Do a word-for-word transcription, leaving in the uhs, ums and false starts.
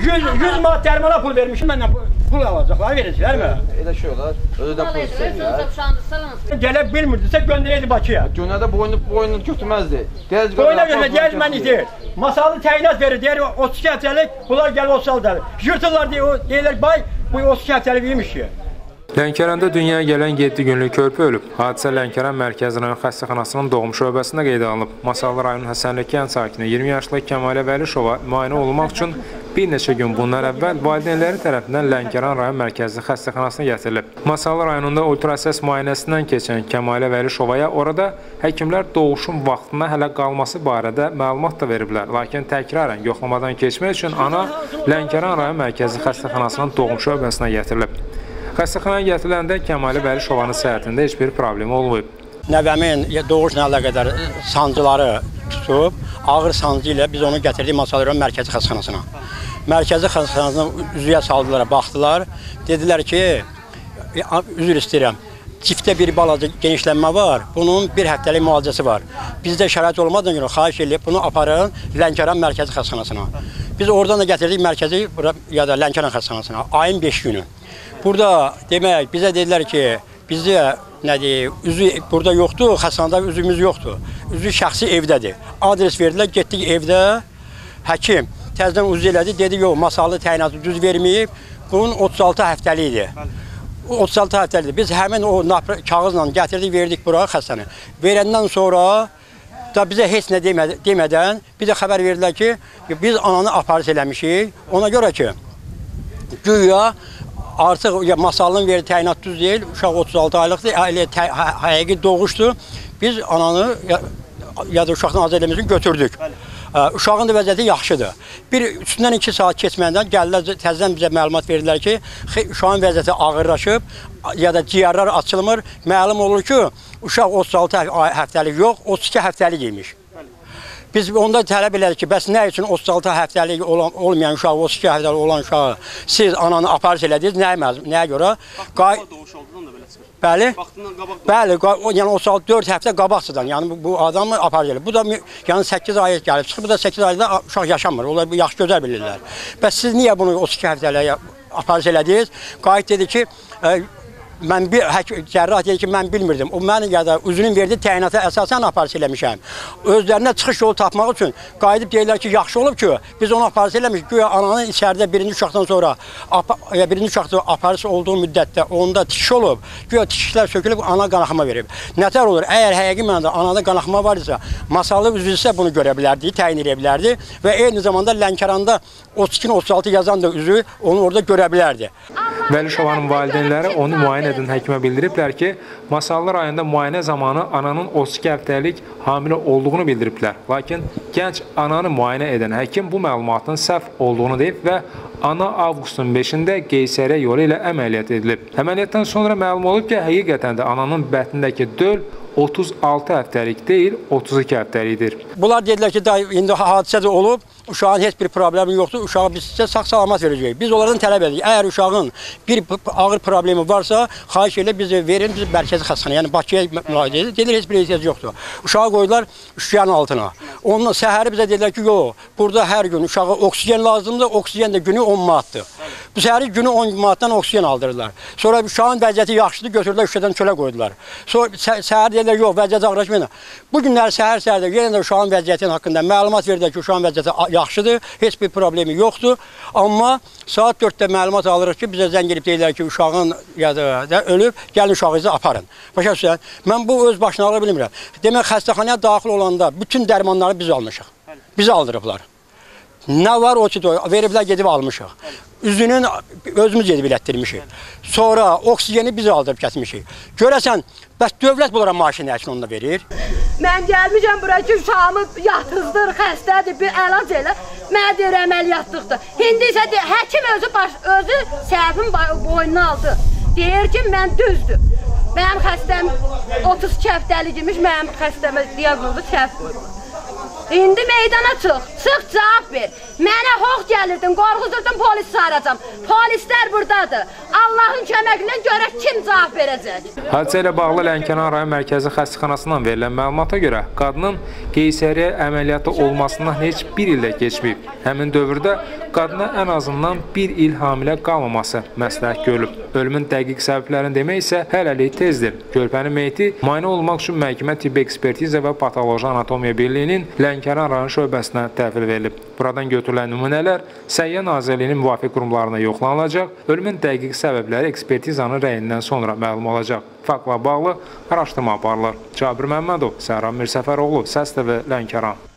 yüz manat dərmana pul vermişim, məndən pul alacaqlar, verəcəklər mi? Elə şey olar, özü də pul istəyirlər. Gələ bilmirdisə, göndərəydi Bakıya. Göndərdə boyunu götürməzdi. Boyuna götürməzdi, gəlməni deyir. Masalı təyinat verir, deyir, otuz iki həftəlik, bunlar gəlir otuz altı dəlik. Yırtırlar deyirlər, bay, bu otuz iki həftəlik imiş ki. Lənkəranda dünyaya gələn yeddi günlük körpü ölüb. Hadisə Lənkəran Mərkəzi rayon xəstəxanasının doğum şöbəsində qeydə alınıb. Masallı rayonun Həsənli kənd sakini iyirmi yaşlı Kəmalə Vəlişova müayinə olunmaq üçün bir neçə gün bundan əvvəl valideynləri tərəfindən Lənkəran rayon mərkəzi xəstəxanasına gətirilib. Masallı rayonunda ultrasəs müayinəsindən keçən Kəmalə Vəlişovaya orada həkimlər doğuşun vaxtına hələ qalması barədə məlumat da veriblər. Lakin təkrarən yoxlamadan keçmək üçün ana Lənkəran rayon mərkəzi xəstəxanasının doğum şöbəsinə gətirilib. Xəstəxanaya gətiriləndə Kəmalə Vəlişovanın səhhətində heç bir problem olmayıb. Nəvəmin doğuşla əlaqədar sancıları tutub, ağır sancı ilə biz onu gətirdik Masallı rayon mərkəzi xəstəxanasına. Mərkəzi xəstəxanasına üzüyə saldılar, baxdılar. Dedilər ki, üzr istəyirəm, çiftdə bir balaca genişlənmə var, bunun bir həftəlik müalicəsi var. Bizdə şərait olmadan görə xahiş edib bunu aparın Lənkəran mərkəzi xəstəxanasına. Biz oradan da gətirdik mərkəzi ya da Lənkəran xəstəxanasına, ayın beş günü. Burada demək, bizə dedilər ki, bizdə nədir, üzü burada yoxdur, xəstəxanada üzümüz yoxdur. Üzü şəxsi evdədir. Adres verdilər, getdik evdə, həkim təzədən üzü elədi, dedi, yox, masallı təyinatı düz verməyib, bunun otuz altı həftəlikdir. otuz altı həftəlikdir. Biz həmin o kağızla gətirdik, verdik bura xəstəni. Verəndən sonra da bizə heç nə demədən, bizə xəbər verdilər ki, biz ananı aparış eləmişik. Ona görə ki, güya artıq Masallının verdiyi təyinat düz deyil, uşaq otuz altı aylıqdır, həqiqi doğuşdur. Biz ananı ya da uşaqdan azad eləmək üçün götürdük. Uşağın da vəziyyəti yaxşıdır. Bir üstündən iki saat keçmədən gəlilər, təzədən bizə məlumat verdilər ki, uşağın vəziyyəti ağırlaşıb ya da ciyərlər açılmır. Məlum olur ki, uşaq otuz altı həftəlik yox, otuz iki həftəlik imiş. Biz onda tələb elədik ki, bəs nə üçün otuz altı həftəlik olmayan uşaq, otuz iki həftəlik olan uşağı siz ananı aparış elədiniz, nəyə görə? Vaxtından doğuş olduğundan da belə çıxır. Bəli, vaxtından qabaq bəli, yəni otuz altı dörd həftə qabaqsıdan, yəni bu adamı aparış eləyir. Bu da yəni səkkiz ay gəlib çıxır, bu da səkkiz ayda uşaq yaşamır, onlar yaxşı gözəl bilirlər. Bəs siz niyə bunu otuz iki həftəliyə aparış elədiniz? Qayıt dedi ki, mən bir cərrah dedi ki, mən bilmirdim. O mən ya da üzünün verdiyi təyinata əsasən aparış eləmişəm. Özlərinə çıxış yolu tapmaq üçün qayıdıb deyirlər ki, yaxşı olub ki, biz onu aparış eləmişik. Güya ananın içəridə birinci uşaqdan sonra birinci uşaqda aparış olduğu müddətdə onda tikiş olub. Güya tikişlər sökülüb, ana qanaxma verib. Nətər olur? Əgər həqiqi mənada anada qanaxma var isə, Masallı üzvü isə bunu görə bilərdi, təyin edə bilərdi və eyni zamanda Lənkəranda otuz iki otuz altı yazan da üzvü onu orada görə bilərdi. Vəlişovanın valideynləri onu müayinə edən həkimə bildiriblər ki, Masallı rayonunda müayinə zamanı ananın otuz iki həftəlik hamilə olduğunu bildiriblər. Lakin gənc ananı müayinə edən həkim bu məlumatın səhv olduğunu deyib və ana avqustun beşində qeysəriyyə yolu ilə əməliyyat edilib. Əməliyyatdan sonra məlum olub ki, həqiqətən də ananın bətnindəki döl otuz altı həftəlik deyil, otuz iki həftəlikdir. Bunlar dedilər ki, indi hadisə də olub, uşağın heç bir problemi yoxdur, uşağı biz sizə sağ-salamat verəcəyik. Biz onlardan tələb edirik. Əgər uşağın bir ağır problemi varsa, xahiş elə bizi verin, biz mərkəzi xəstəxanaya, yəni Bakıya müraciət edirik. Dedilir, heç bir ehtiyac yoxdur. Uşağı qoydular üşüyən altına. Ondan səhəri bizə dedilər ki, yox, burada hər gün uşağa oksigen lazımdır, oksigen də günü on manatdır. Bu səhəri günü on manatdan oksigen aldırırlar. Sonra uşağın vəziyyəti yaxşıdır, götürdülər üşüdən çölə qoydular. Sonra səhər dedilər, yox, vəziyyəti ağırlaşmayın. Bu günlər səhər-səhərdə yenə də uşağın vəziyyətinin haqqında məlumat verdilər ki, uşağın vəziyyəti yaxşıdır, heç bir problemi yoxdur. Amma saat dörddə məlumat alırıq ki, bizə zəng edib deyirlər ki, uşağın ya da ölüb, gəlin uşağınızı aparın. Başa düşürsən, mən bu öz başına ala bilmirəm. Demək, xəstəxanaya daxil olanda bütün dərmanları biz almışıq. Bizi aldırıblar. Nə var o ki, veriblər, gedib almışıq. Üzünün özümüz gedib elətdirmişik. Sonra oksigeni biz aldırıb gətirmişik. Görəsən, bəs dövlət bunlara maşın həkim onu da verir. Mən gəlmişəm bura ki, uşağımı yatızdır, xəstədir, bir əlac elə. Mənə deyir, əməliyyatlıqdır. İndi isə həkim özü, özü səhvin boynuna aldı. Deyir ki, mən düzdür. Mənim xəstəm otuz iki həftəlik imiş, mənim xəstəmə diaqnozu səhv qoyulur. İndi meydana çıx, çıx cavab ver. Mənə xox gəlirdin, qorxuzurdun, polis çağıracam. Polislər buradadır. Allahın köməyindən görə kim cavab verəcək? Hadisə ilə bağlı Lənkəran rayon mərkəzi xəstəxanasından verilən məlumata görə qadının qeysəriyyə əməliyyatı olmasından heç bir ildə keçməyib. Həmin dövrdə qadına ən azından bir il hamilə qalmaması məsləhət görülüb. Ölümün dəqiq səbəblərini demək isə hələlik tezdir. Körpənin meyti müayinə olmaq üçün məhkəmə tibbi ekspertiza və patoloji anatomiya birliyinin Lənkəran rayon şöbəsinə təhvil verilib. Buradan götürülən nümunələr Səhiyyə Nazirliyinin müvafiq qurumlarına yoxlanılacaq. Ölümün dəqiq səbəbləri ekspertizanın rəyindən sonra məlum olacaq. Faktla bağlı araşdırma aparılır. Cabir Məmmədov, Səhram Mirsəfəroğlu, Səs T V, Lənkəran.